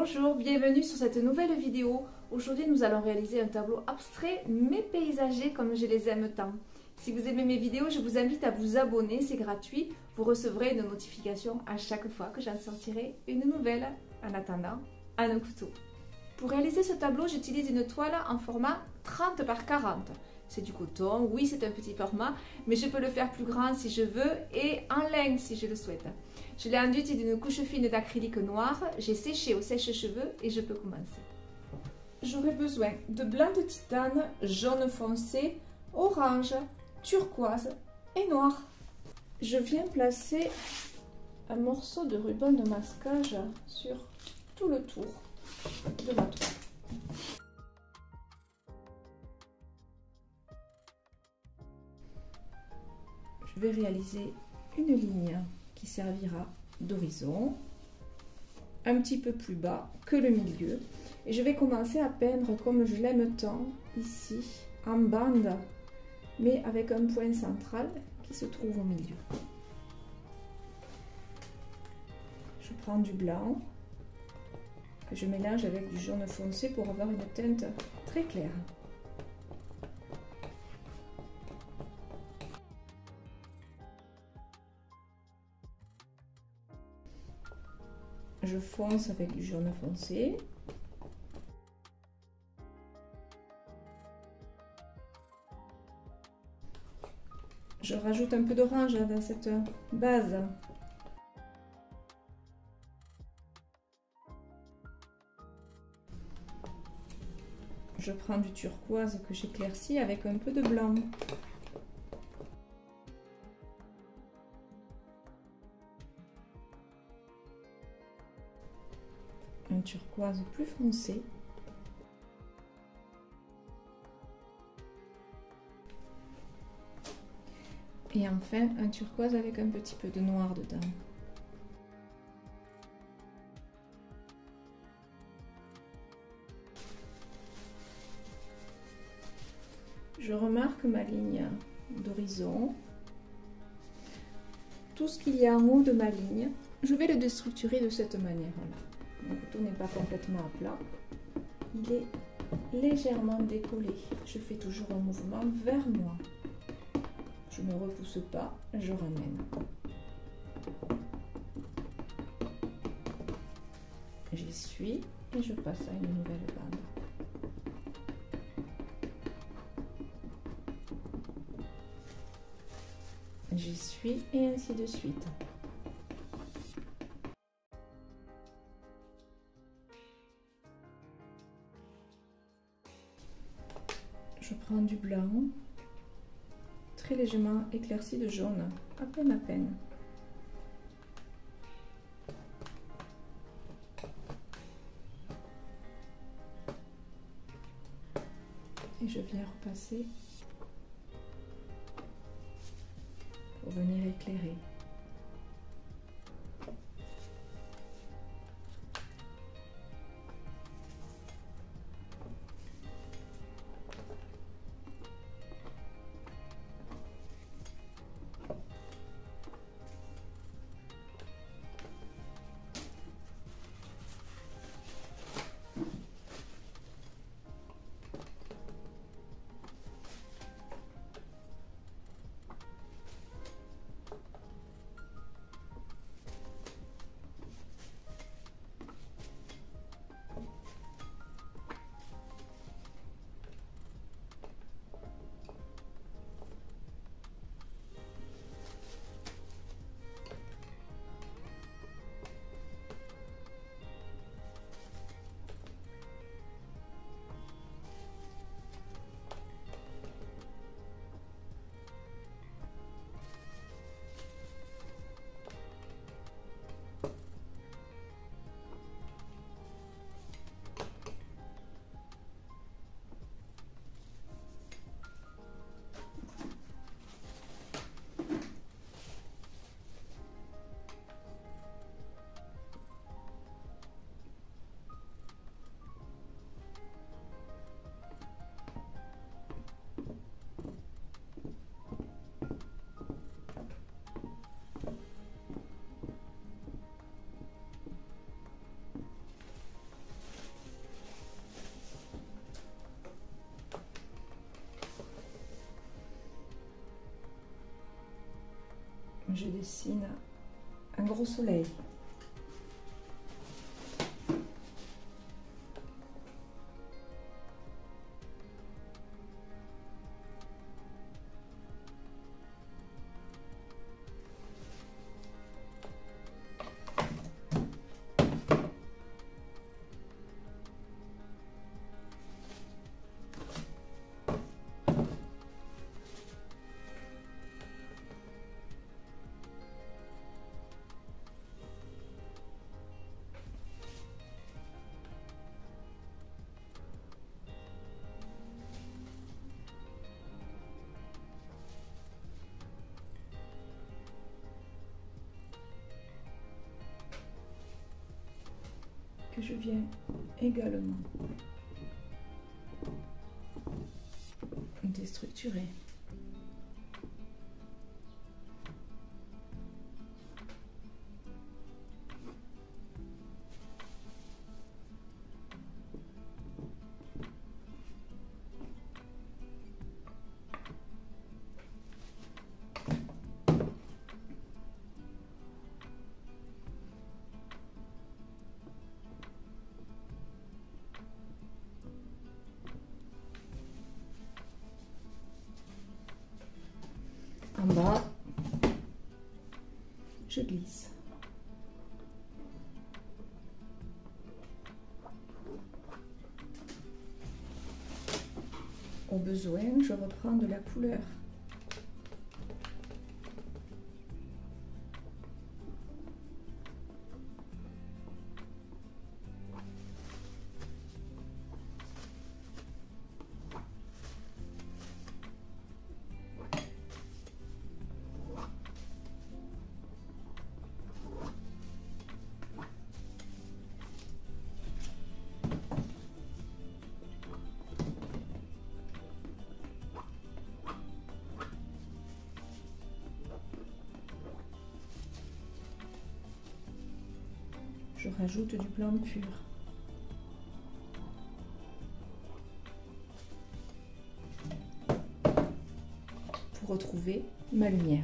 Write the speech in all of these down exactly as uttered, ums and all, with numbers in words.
Bonjour, bienvenue sur cette nouvelle vidéo. Aujourd'hui nous allons réaliser un tableau abstrait mais paysager comme je les aime tant. Si vous aimez mes vidéos, je vous invite à vous abonner, c'est gratuit. Vous recevrez une notification à chaque fois que j'en sortirai une nouvelle. En attendant, à nos couteaux. Pour réaliser ce tableau, j'utilise une toile en format trente par quarante. C'est du coton, oui c'est un petit format, mais je peux le faire plus grand si je veux et en laine si je le souhaite. Je l'ai enduite d'une couche fine d'acrylique noir, j'ai séché au sèche-cheveux et je peux commencer. J'aurai besoin de blanc de titane, jaune foncé, orange, turquoise et noir. Je viens placer un morceau de ruban de masquage sur tout le tour de ma toile. Je vais réaliser une ligne qui servira d'horizon, un petit peu plus bas que le milieu. Et je vais commencer à peindre comme je l'aime tant, ici, en bande, mais avec un point central qui se trouve au milieu. Je prends du blanc, que je mélange avec du jaune foncé pour avoir une teinte très claire. Je fonce avec du jaune foncé. Je rajoute un peu d'orange dans cette base. Je prends du turquoise que j'éclaircis avec un peu de blanc. Un turquoise plus foncé. Et enfin, un turquoise avec un petit peu de noir dedans. Je remarque ma ligne d'horizon. Tout ce qu'il y a en haut de ma ligne, je vais le déstructurer de cette manière-là. Mon couteau n'est pas complètement à plat, il est légèrement décollé. Je fais toujours un mouvement vers moi. Je ne repousse pas, je ramène. J'essuie et je passe à une nouvelle bande. J'essuie et ainsi de suite. Je prends du blanc, très légèrement éclairci de jaune, à peine à peine. Et je viens repasser pour venir éclairer. je dessine un gros soleil. Que je viens également déstructurer. En bas, je glisse. Au besoin, je reprends de la couleur. Je rajoute du blanc pur. Pour retrouver ma lumière.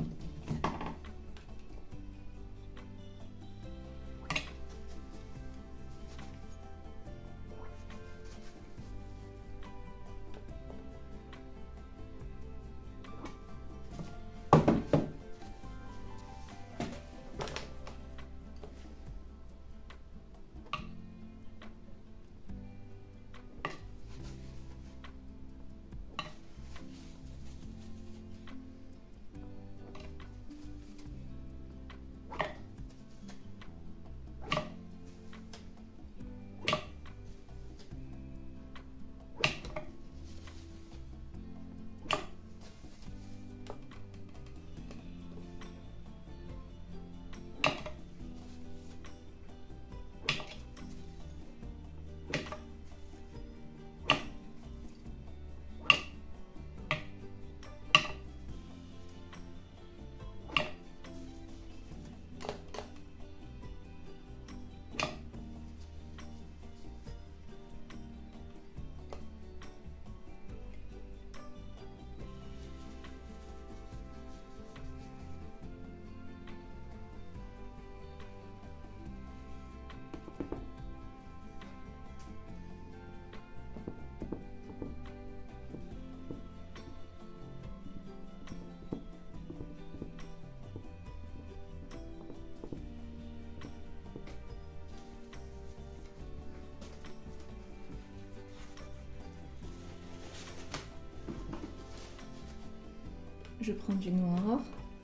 Je prends du noir.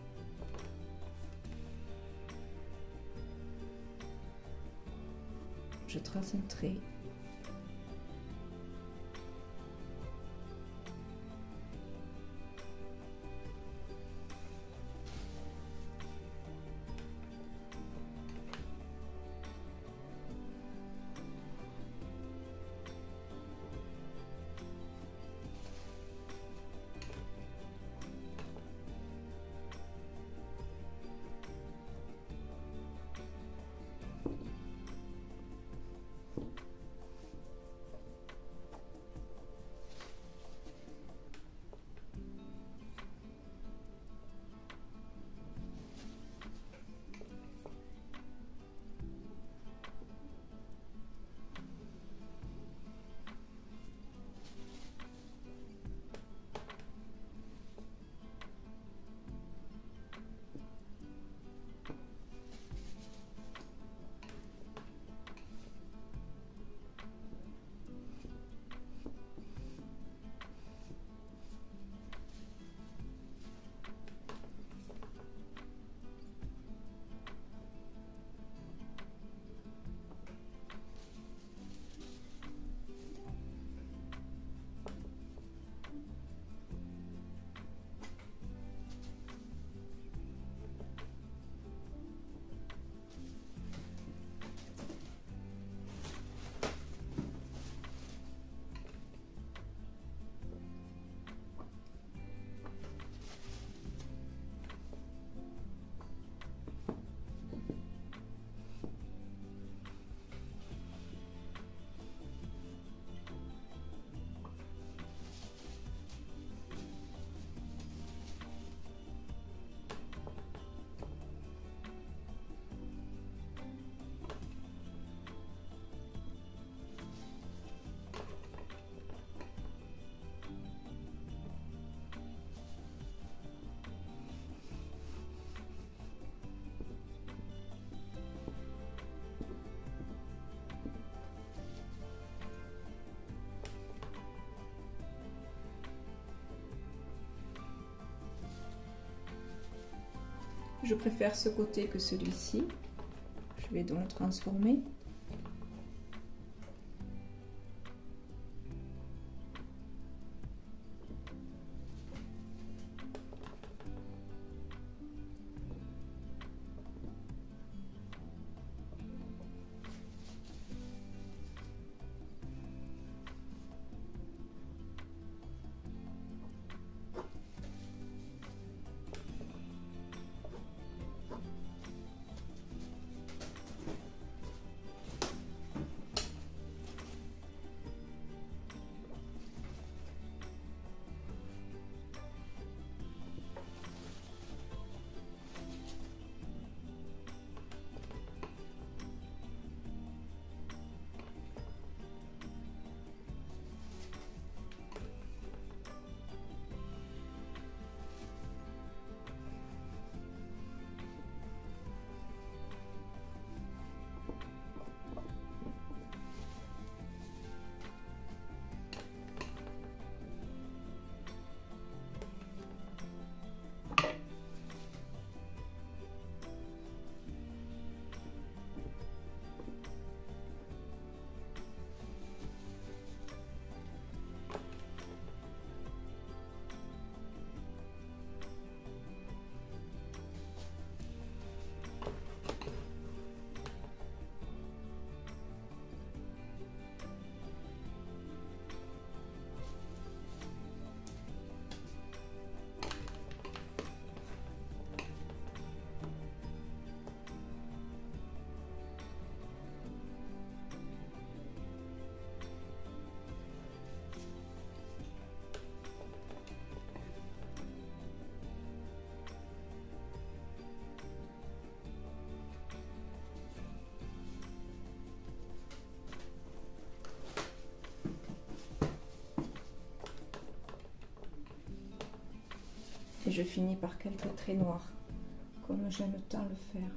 Je trace un trait. Je préfère ce côté que celui-ci. Je vais donc le transformer. Et je finis par quelques traits noirs, comme j'aime tant le faire.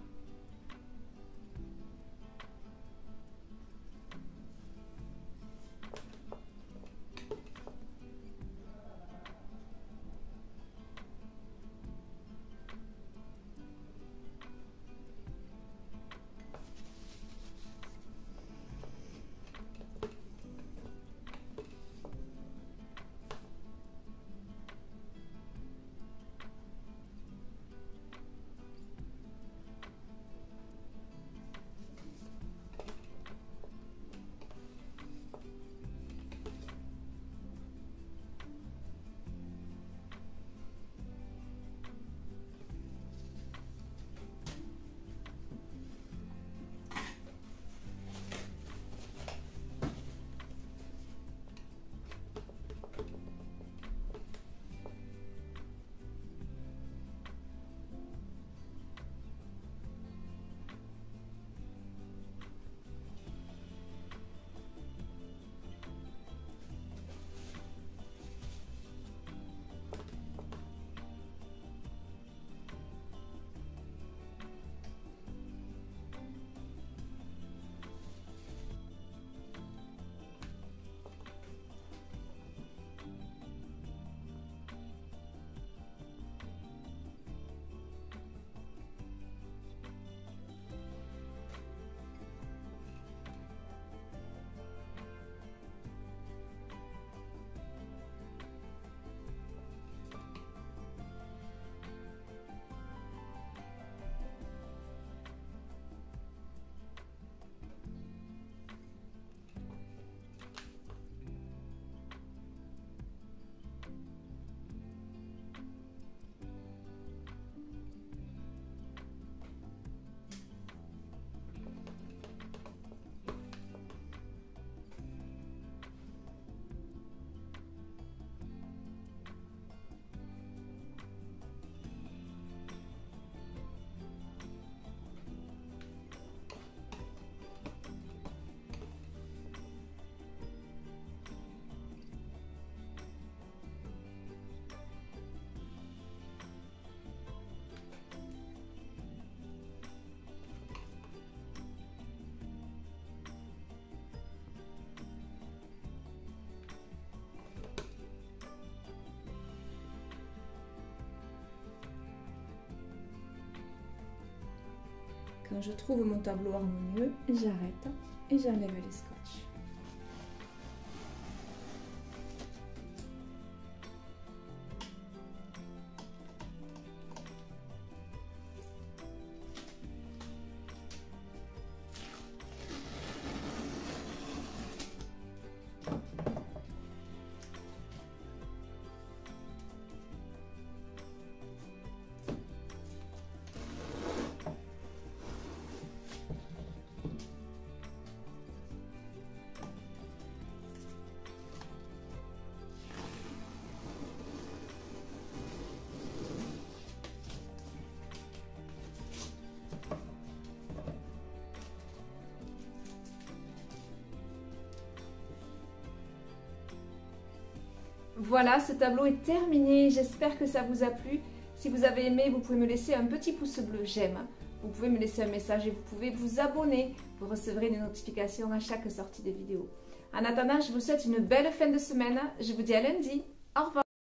Quand je trouve mon tableau harmonieux, j'arrête et j'enlève les scotch. Voilà, ce tableau est terminé. J'espère que ça vous a plu. Si vous avez aimé, vous pouvez me laisser un petit pouce bleu, j'aime. Vous pouvez me laisser un message et vous pouvez vous abonner. Vous recevrez des notifications à chaque sortie de vidéo. En attendant, je vous souhaite une belle fin de semaine. Je vous dis à lundi. Au revoir.